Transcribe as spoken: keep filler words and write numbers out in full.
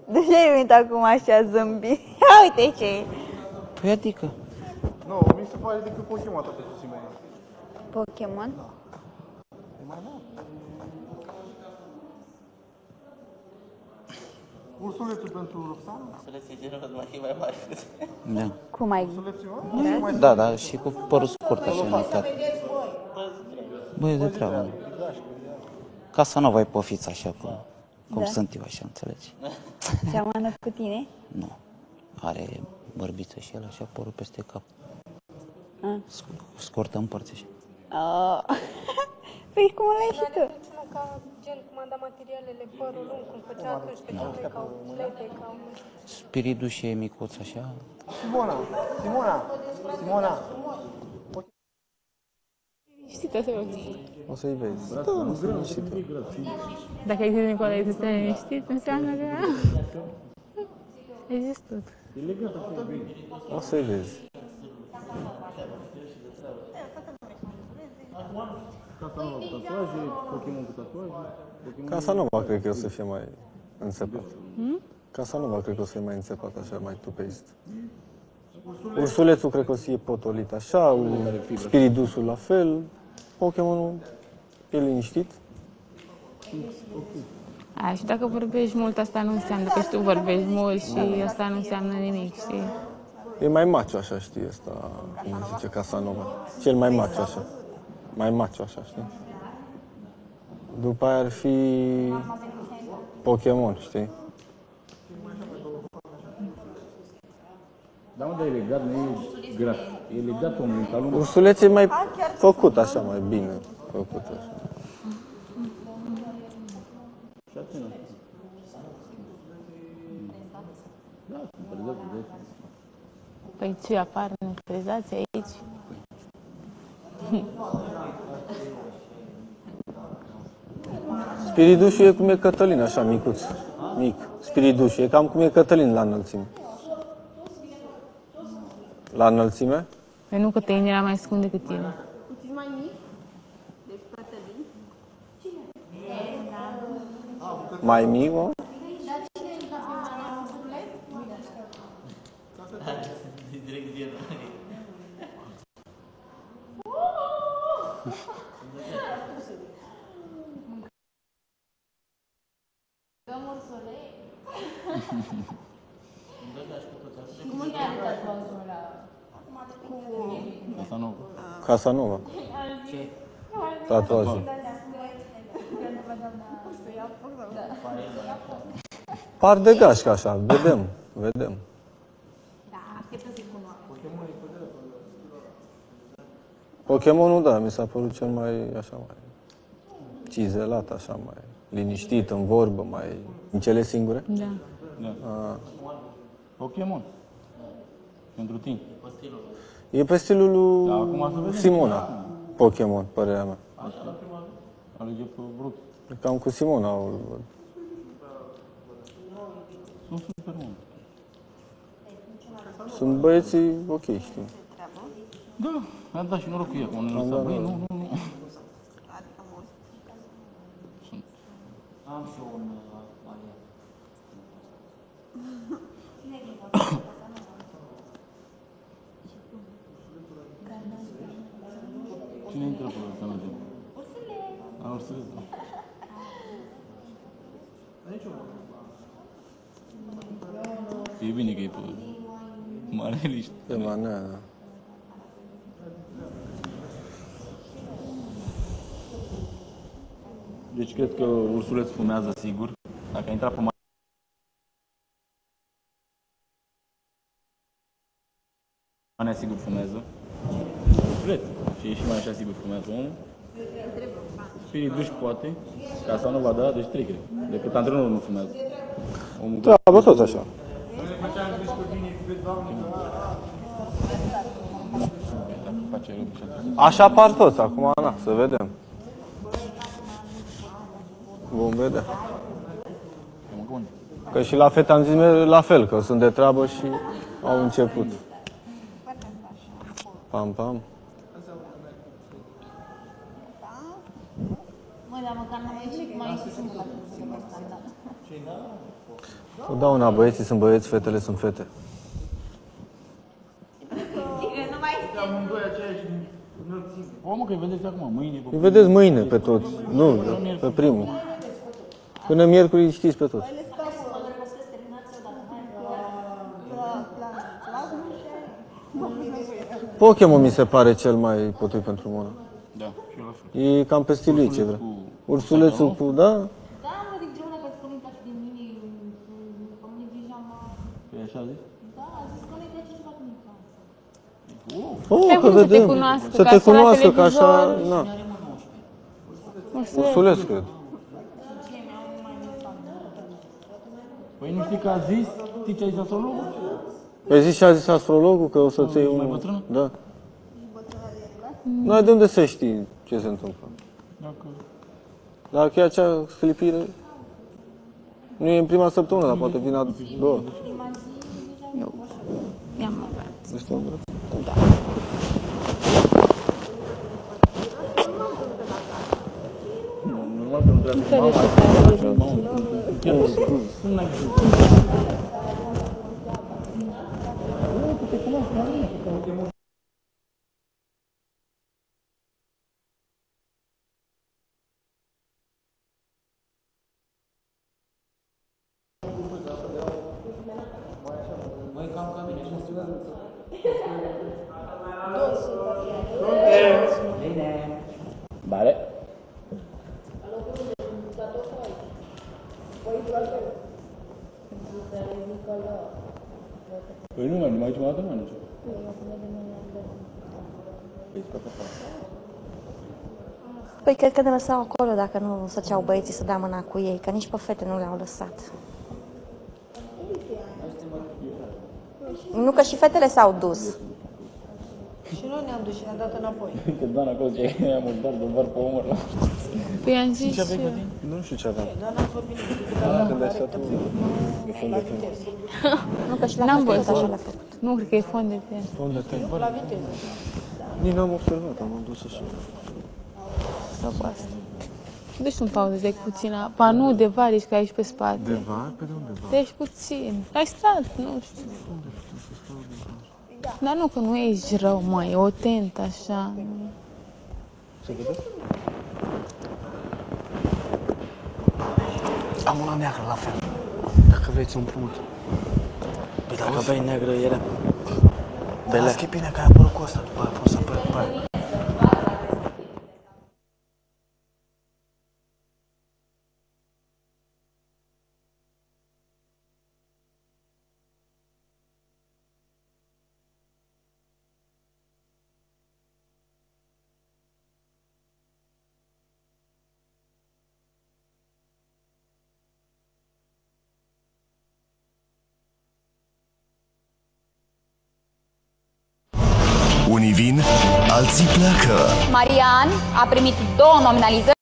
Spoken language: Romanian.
De ce ai venit acum așa zâmbi? Ia uite ce e. Păi adică? Nu, mi se pare decât Pokémon atât pentru Simona. Pokémon? E mai mult. Ursulețul pentru Roxana? Ursulețul e genul mai fi mai mare. Da. Cum ai? Ursulețul? Da, da, și cu părul scurt așa necat. Băi, e de treabă. Casa nu ai pofiți așa cum, cum Da. sunt eu așa, înțelegi? Seamănă cu tine? Nu. Are bărbiță și el așa, părul peste cap. Ah. Sc- Scurtă în părți așa. Oh. Păi cum l-ai și tu? Ca gen cum am dat materialele, părul lung, cum făcea atunci, că cei ca lete, ca... Spiritul și e micuț așa. Simona! Simona! Simona! Știți să O să-i vezi. Da, sunt liniștită. Dacă ai zis Nicolae să stai liniștit, înseamnă că... Ai zis tot. O să-i vezi. Casa Nova cred că o să fie mai înțepat. Casa Nova cred că o să fie mai înțepat, așa, mai tupeist. Ursulețul cred că o să fie potolit așa, Spiridusul la fel, Pokémonul e liniștit. A, și dacă vorbești mult, asta nu înseamnă că și tu vorbești mult și asta nu înseamnă nimic, știi? E mai macho așa, știi, ăsta, cum îi zice, Casa Nova. Cel mai macho așa. Mai macho așa, știi? După aia ar fi Pokémon, știi? Dar unde e legat? Nu e gras. E legat omului, ca lumea. Ursulețul e mai făcut așa, mai bine făcut așa. Și atunci. Da, sunt prezați de aici. Păi ce apar neprezați aici? Spiridușul e cum e Cătălin, așa, micuț. Mic. Spiridușul e cam cum e Cătălin la înălțime. La înălțime? Păi nu că te era mai scund decât tine. Mai mic, mă? Direct zi. Asta nu. Casa Nova. Tatuaje. Par de gașcă așa, vedem, vedem. Pokémonul, da, mi s-a părut cel mai, așa, mai cizelat, așa, mai liniștit în vorbă, mai... În cele singure? Da. Da. A, Pokémon. Pentru tine. e pe stilul lui Da, acum să vedem. Simona, Pokémon, părerea mea. Alege pe Brooks. Cam cu Simona o văd. Sunt super bun. Sunt băieții ok, știi. Da, am dat și noroc cu ea, cum ne lăsa. Băi, nu, nu, nu. Am și eu un aliat. Cine intră pe ăsta merge? Ursule! A, ursule, da. E bine că e pe mare liște. Pe manea, da. Deci cred că ursulețul fumează sigur. Dacă a intrat pe manea, sigur fumează. Ursuleț. Și e și mai așa sigur fumează omul. Spirit duș poate. Casa nu va da, deci trei cred. Decât antrenorul nu fumează. Omul Da, bă, toți așa. face rău și atunci. Așa par toți, acum, na, să vedem. Vom vedea. Că și la fete am zis la fel, că sunt de treabă și au început. Pam, pam. Mă, dar mă Totdeauna băieții sunt băieți, fetele sunt fete. Omul că îi vedeți acum, mâine. Îi vedeți mâine pe toți, nu, pe primul. Până miercuri îi știți pe toți. Pokémon mi se pare cel mai potrivit pentru Mona. Da, și eu la fel. E cam pe stilul ei ce vrea. Ursulețul cu, da? Păi așa zici? Oh, Stai că cum să te vedem. cunoască, Să că te așa la cunoască, că așa, televizor. na. Ursuleț, cred. Păi nu știi că a zis, știi ce a zis astrologul? Păi zici ce a zis astrologul, că o să-ți iei Mai un... bătrână? Da. N-ai de unde să știi ce se întâmplă. Dacă... Dacă e acea sclipire, nu e în prima săptămână, dar poate vine a doua. Eu i-am avut. Ești un brăț? Normal că nu trebuie să mama. Chiar nu n-ai văzut. Vale. Păi nu mai, nu mai aici mai dată, mai nici. Păi cred că ne lăsau acolo dacă nu făceau băieții să dea mâna cu ei, că nici pe fete nu le-au lăsat. Nu că și fetele s-au dus. Și noi ne-am dus și ne-am dat înapoi. Că Dan acolo ce i-am murdar de var pe omor. Păi am zis și eu. Nu știu ce aveam. Dar n-am vorbit nimic. Când ai stat tu de fond de ten. Nu că și la N-am fete tot văzut. așa le-a făcut. Nu, cred că e fond de ten. Fond de ten. La viteză. Nici n-am observat, am dus așa. Sau cu asta. Deci un pauză de puțin. Panou de var, ești că aici pe spate. De var? Pe de unde var? Deci puțin. Ai stat, nu știu. Dar nu, că nu ești rău, măi, e o tentă așa. Se vede? Am una neagră la fel. Dacă vrei ți-o împrumut. Păi dacă aveai neagră, era... Bele. Las că e bine că ai apărut cu ăsta. După aia poți să apări după aia. Unii vin, alții pleacă. Marian a primit două nominalizări.